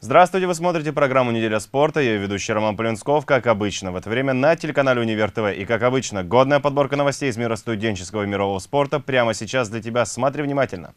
Здравствуйте, вы смотрите программу «Неделя спорта». Я ведущий Роман Полинсков, как обычно. В это время на телеканале Универ ТВ. И как обычно, годная подборка новостей из мира студенческого и мирового спорта прямо сейчас для тебя. Смотри внимательно.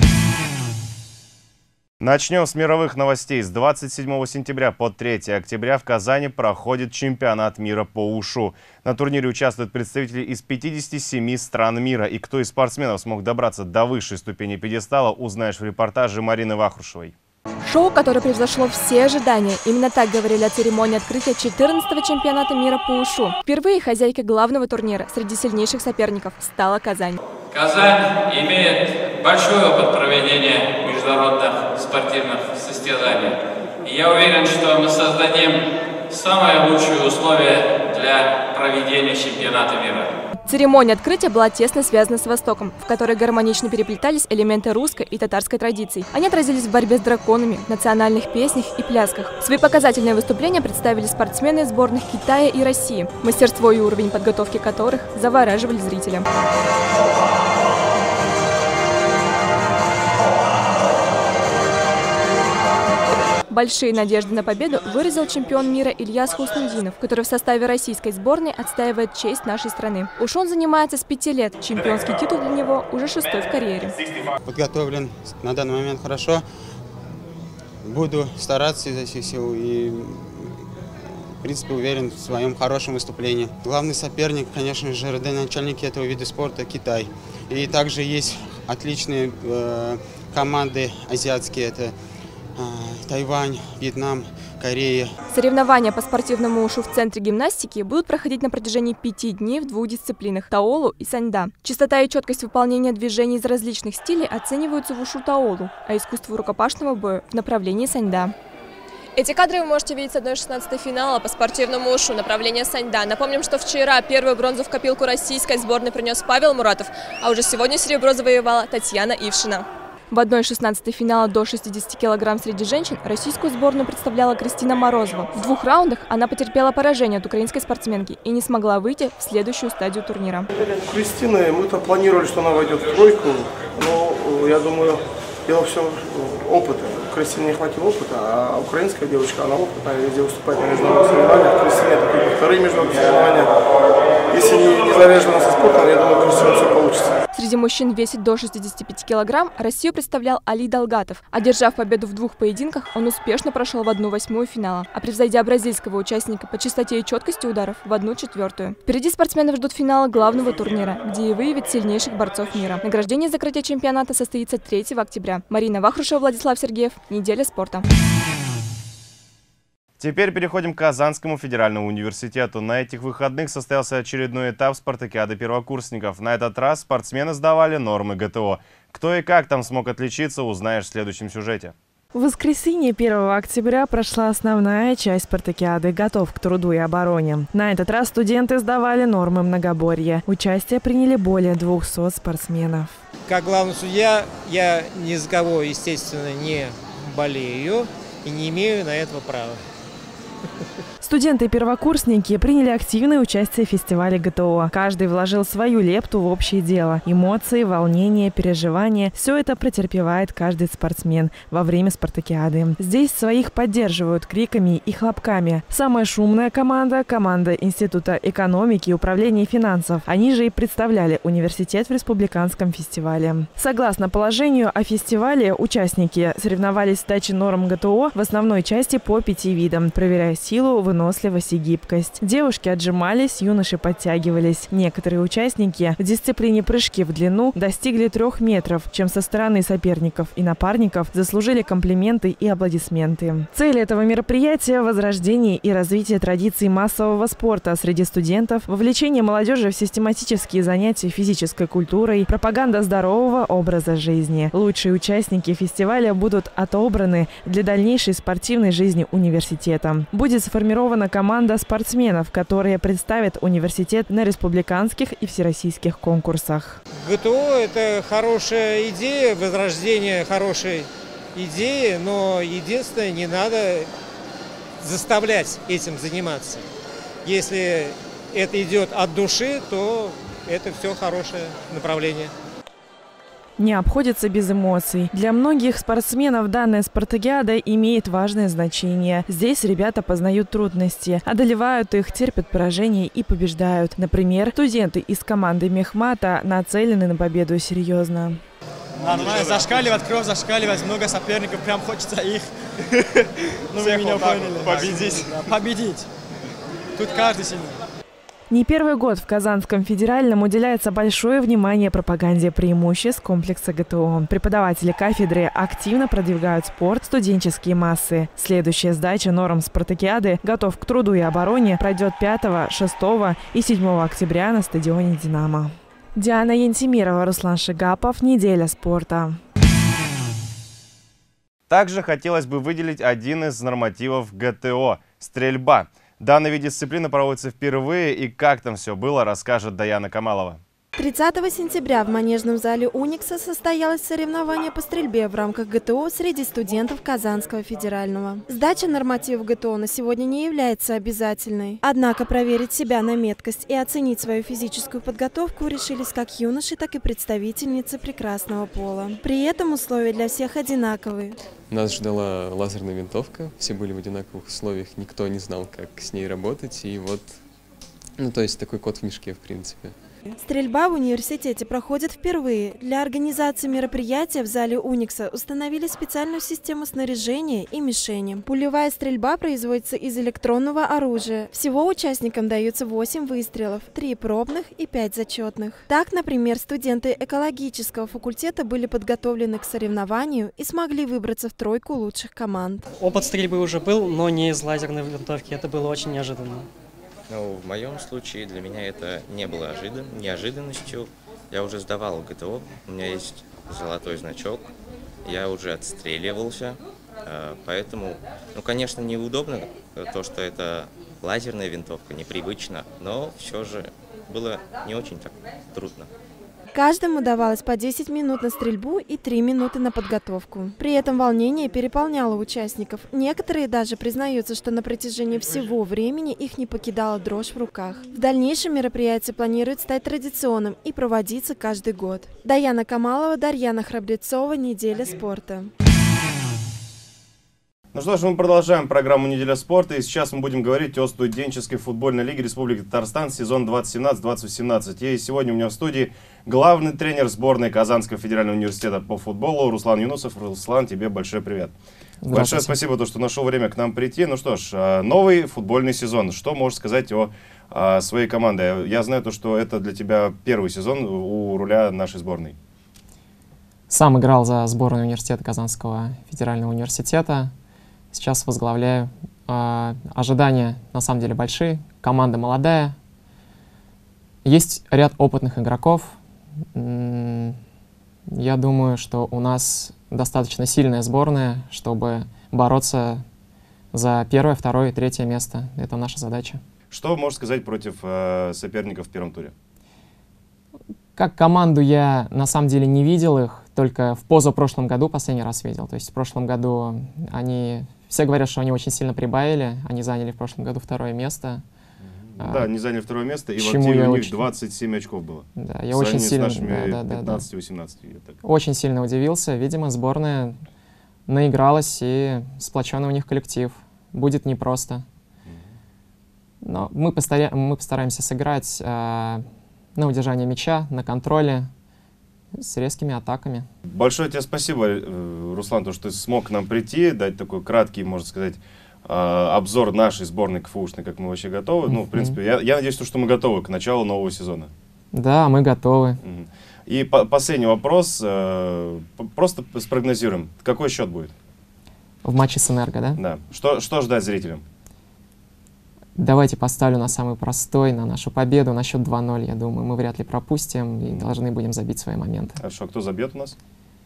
Начнем с мировых новостей. С 27 сентября по 3 октября в Казани проходит чемпионат мира по ушу. На турнире участвуют представители из 57 стран мира. И кто из спортсменов смог добраться до высшей ступени пьедестала, узнаешь в репортаже Марины Вахрушевой. Шоу, которое превзошло все ожидания. Именно так говорили о церемонии открытия 14-го чемпионата мира по ушу. Впервые хозяйкой главного турнира среди сильнейших соперников стала Казань. Казань имеет большой опыт проведения международных спортивных состязаний. И я уверен, что мы создадим самые лучшие условия для проведения чемпионата мира. Церемония открытия была тесно связана с Востоком, в которой гармонично переплетались элементы русской и татарской традиций. Они отразились в борьбе с драконами, национальных песнях и плясках. Свои показательные выступления представили спортсмены из сборных Китая и России, мастерство и уровень подготовки которых завораживали зрителя. Большие надежды на победу выразил чемпион мира Ильяс Хуснудинов, который в составе российской сборной отстаивает честь нашей страны. Уж он занимается с 5 лет. Чемпионский титул для него уже 6-й в карьере. Подготовлен на данный момент хорошо. Буду стараться изо всех сил и, в принципе, уверен в своем хорошем выступлении. Главный соперник, конечно же, родоначальники этого вида спорта – Китай. И также есть отличные команды азиатские – это Тайвань, Вьетнам, Корея. Соревнования по спортивному ушу в центре гимнастики будут проходить на протяжении 5 дней в 2 дисциплинах – таолу и саньда. Частота и четкость выполнения движений из различных стилей оцениваются в ушу таолу, а искусство рукопашного боя – в направлении саньда. Эти кадры вы можете видеть с 1/16 финала по спортивному ушу направления саньда. Напомним, что вчера первую бронзу в копилку российской сборной принес Павел Муратов, а уже сегодня серебро завоевала Татьяна Ившина. В 1/16 финала до 60 кг среди женщин российскую сборную представляла Кристина Морозова. В 2 раундах она потерпела поражение от украинской спортсменки и не смогла выйти в следующую стадию турнира. Кристина, мы-то планировали, что она войдет в тройку, но я думаю, дело все опыта. Кристине не хватило опыта, а украинская девочка, она опытная, везде выступает на международных соревнованиях. Кристине это только вторые международные соревнования. Если не заряжена со спортом, я думаю, Кристине все получится. Среди мужчин в весе до 65 кг Россию представлял Али Далгатов. Одержав победу в 2 поединках, он успешно прошел в 1/8 финала, а превзойдя бразильского участника по частоте и четкости ударов в 1/4. Впереди спортсменов ждут финала главного турнира, где и выявят сильнейших борцов мира. Награждение закрытия чемпионата состоится 3 октября. Марина Вахрушева, Владислав Сергеев. Неделя спорта. Теперь переходим к Казанскому федеральному университету. На этих выходных состоялся очередной этап спартакиады первокурсников. На этот раз спортсмены сдавали нормы ГТО. Кто и как там смог отличиться, узнаешь в следующем сюжете. В воскресенье 1 октября прошла основная часть спартакиады «Готов к труду и обороне». На этот раз студенты сдавали нормы многоборья. Участие приняли более 200 спортсменов. Как главный судья я ни за кого, естественно, не болею и не имею на это права. Студенты и первокурсники приняли активное участие в фестивале ГТО. Каждый вложил свою лепту в общее дело. Эмоции, волнение, переживания – все это претерпевает каждый спортсмен во время спартакиады. Здесь своих поддерживают криками и хлопками. Самая шумная команда – команда Института экономики и управления финансов. Они же и представляли университет в республиканском фестивале. Согласно положению о фестивале, участники соревновались в сдаче норм ГТО в основной части по 5 видам, проверяя силу, выносливость и гибкость. Девушки отжимались, юноши подтягивались. Некоторые участники в дисциплине прыжки в длину достигли 3 метров, чем со стороны соперников и напарников заслужили комплименты и аплодисменты. Цель этого мероприятия – возрождение и развитие традиций массового спорта среди студентов, вовлечение молодежи в систематические занятия физической культурой, пропаганда здорового образа жизни. Лучшие участники фестиваля будут отобраны для дальнейшей спортивной жизни университета. Будет сформирована команда спортсменов, которые представят университет на республиканских и всероссийских конкурсах. ГТО – это хорошая идея, возрождение хорошей идеи, но единственное, не надо заставлять этим заниматься. Если это идет от души, то это все хорошее направление. Не обходится без эмоций. Для многих спортсменов данная спартакиада имеет важное значение. Здесь ребята познают трудности, одолевают их, терпят поражения и побеждают. Например, студенты из команды Мехмата нацелены на победу серьезно. Нормально, зашкаливает, кровь зашкаливает, много соперников, прям хочется их. Ну, вы меня поняли. Победить. Победить. Тут каждый сильный. Не первый год в Казанском федеральном уделяется большое внимание пропаганде преимуществ комплекса ГТО. Преподаватели кафедры активно продвигают спорт, студенческие массы. Следующая сдача норм спартакиады «Готов к труду и обороне» пройдет 5, 6 и 7 октября на стадионе «Динамо». Диана Янтимирова, Руслан Шигапов. Неделя спорта. Также хотелось бы выделить один из нормативов ГТО – стрельба. Данный вид дисциплины проводится впервые, и как там все было, расскажет Даяна Камалова. 30 сентября в манежном зале «Уникса» состоялось соревнование по стрельбе в рамках ГТО среди студентов Казанского федерального. Сдача нормативов ГТО на сегодня не является обязательной. Однако проверить себя на меткость и оценить свою физическую подготовку решились как юноши, так и представительницы прекрасного пола. При этом условия для всех одинаковые. Нас ждала лазерная винтовка, все были в одинаковых условиях, никто не знал, как с ней работать, и вот, то есть такой кот в мешке, в принципе. Стрельба в университете проходит впервые. Для организации мероприятия в зале «Уникса» установили специальную систему снаряжения и мишени. Пулевая стрельба производится из электронного оружия. Всего участникам даются 8 выстрелов, 3 пробных и 5 зачетных. Так, например, студенты экологического факультета были подготовлены к соревнованию и смогли выбраться в тройку лучших команд. Опыт стрельбы уже был, но не из лазерной винтовки. Это было очень неожиданно. Ну, в моем случае для меня это не было неожиданностью. Я уже сдавал ГТО, у меня есть золотой значок, я уже отстреливался, поэтому, конечно, неудобно то, что это лазерная винтовка, непривычно, но все же было не очень так трудно. Каждому давалось по 10 минут на стрельбу и 3 минуты на подготовку. При этом волнение переполняло участников. Некоторые даже признаются, что на протяжении всего времени их не покидала дрожь в руках. В дальнейшем мероприятие планирует стать традиционным и проводиться каждый год. Даяна Камалова, Дарьяна Храбрецова. Неделя спорта. Ну что ж, мы продолжаем программу «Неделя спорта», и сейчас мы будем говорить о студенческой футбольной лиге Республики Татарстан сезон 2017-2018. И сегодня у меня в студии главный тренер сборной Казанского федерального университета по футболу Руслан Юнусов. Руслан, тебе большой привет. Большое спасибо, что нашел время к нам прийти. Ну что ж, новый футбольный сезон. Что можешь сказать о своей команде? Я знаю, что это для тебя первый сезон у руля нашей сборной. Сам играл за сборную университета Казанского федерального университета. Сейчас возглавляю. Ожидания на самом деле большие. Команда молодая. Есть ряд опытных игроков. Я думаю, что у нас достаточно сильная сборная, чтобы бороться за 1-е, 2-е, 3-е место. Это наша задача. Что можешь сказать против соперников в первом туре? Как команду я на самом деле не видел их, только в позапрошлом году последний раз видел. То есть в прошлом году все говорят, что они очень сильно прибавили, они заняли в прошлом году 2-е место. Да, они заняли 2-е место, и в активе у них 27 очков было. Да, я очень сильно... с нашими 15-18. Очень сильно удивился. Видимо, сборная наигралась, и сплоченный у них коллектив. Будет непросто. Но мы постараемся сыграть на удержание мяча, на контроле, с резкими атаками. Большое тебе спасибо, Руслан, что ты смог к нам прийти, дать такой краткий, можно сказать, обзор нашей сборной КФУшной, как мы вообще готовы. Ну, в принципе, я надеюсь, что мы готовы к началу нового сезона. Да, мы готовы. И последний вопрос. Просто спрогнозируем. Какой счет будет? В матче с «Энерго», да? Да. Что ждать зрителям? Давайте поставлю на самый простой, на нашу победу, на счет 2-0, я думаю. Мы вряд ли пропустим и должны будем забить свои моменты. Хорошо. Кто забьет у нас?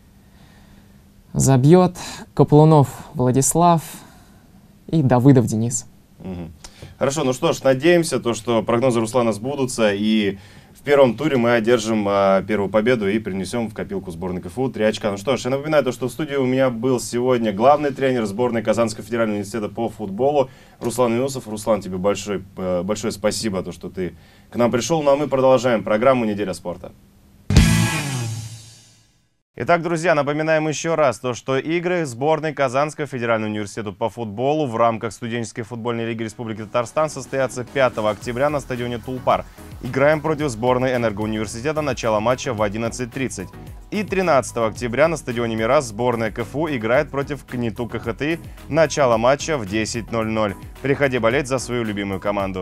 Забьет Каплунов Владислав и Давыдов Денис. Хорошо, ну что ж, надеемся, что прогнозы Руслана сбудутся, и в первом туре мы одержим первую победу и принесем в копилку сборной КФУ 3 очка. Ну что ж, я напоминаю, что в студии у меня был сегодня главный тренер сборной Казанского федерального университета по футболу Руслан Юнусов. Руслан, тебе большое спасибо, что ты к нам пришел. Ну а мы продолжаем программу «Неделя спорта». Итак, друзья, напоминаем еще раз, что игры сборной Казанского федерального университета по футболу в рамках студенческой футбольной лиги Республики Татарстан состоятся 5 октября на стадионе Тулпар. Играем против сборной Энергоуниверситета, начало матча в 11:30. И 13 октября на стадионе Мирас сборная КФУ играет против КНИТУ КХТИ, начало матча в 10:00. Приходи болеть за свою любимую команду.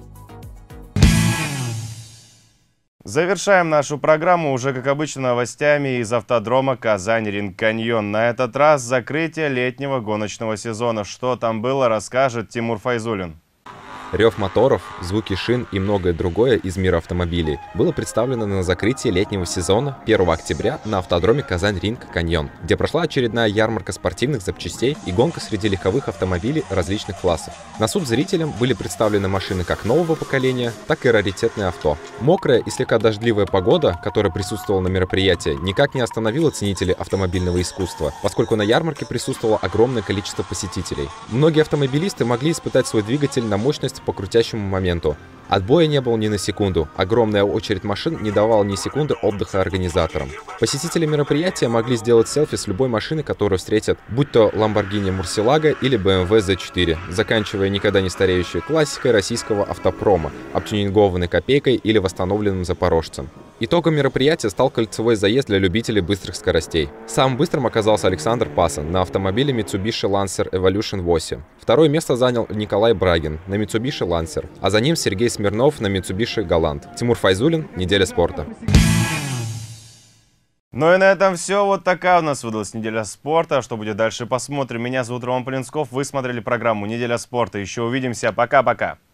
Завершаем нашу программу уже, как обычно, новостями из автодрома «Казань Ринг Каньон». На этот раз закрытие летнего гоночного сезона. Что там было, расскажет Тимур Файзулин. Рев моторов, звуки шин и многое другое из мира автомобилей было представлено на закрытии летнего сезона 1 октября на автодроме «Казань Ринг Каньон», где прошла очередная ярмарка спортивных запчастей и гонка среди легковых автомобилей различных классов. На суд зрителям были представлены машины как нового поколения, так и раритетные авто. Мокрая и слегка дождливая погода, которая присутствовала на мероприятии, никак не остановила ценителей автомобильного искусства, поскольку на ярмарке присутствовало огромное количество посетителей. Многие автомобилисты могли испытать свой двигатель на мощность по крутящему моменту. Отбоя не было ни на секунду. Огромная очередь машин не давала ни секунды отдыха организаторам. Посетители мероприятия могли сделать селфи с любой машины, которую встретят, будь то Lamborghini Murcielago или BMW Z4, заканчивая никогда не стареющей классикой российского автопрома, обтюнингованной копейкой или восстановленным запорожцем. Итогом мероприятия стал кольцевой заезд для любителей быстрых скоростей. Самым быстрым оказался Александр Пасан на автомобиле Mitsubishi Lancer Evolution 8. Второе место занял Николай Брагин на Mitsubishi Lancer, а за ним Сергей Смирнов на Mitsubishi Galant. Тимур Файзулин, «Неделя спорта». Ну и на этом все. Вот такая у нас выдалась неделя спорта. Что будет дальше, посмотрим. Меня зовут Роман Полинсков. Вы смотрели программу «Неделя спорта». Еще увидимся. Пока-пока.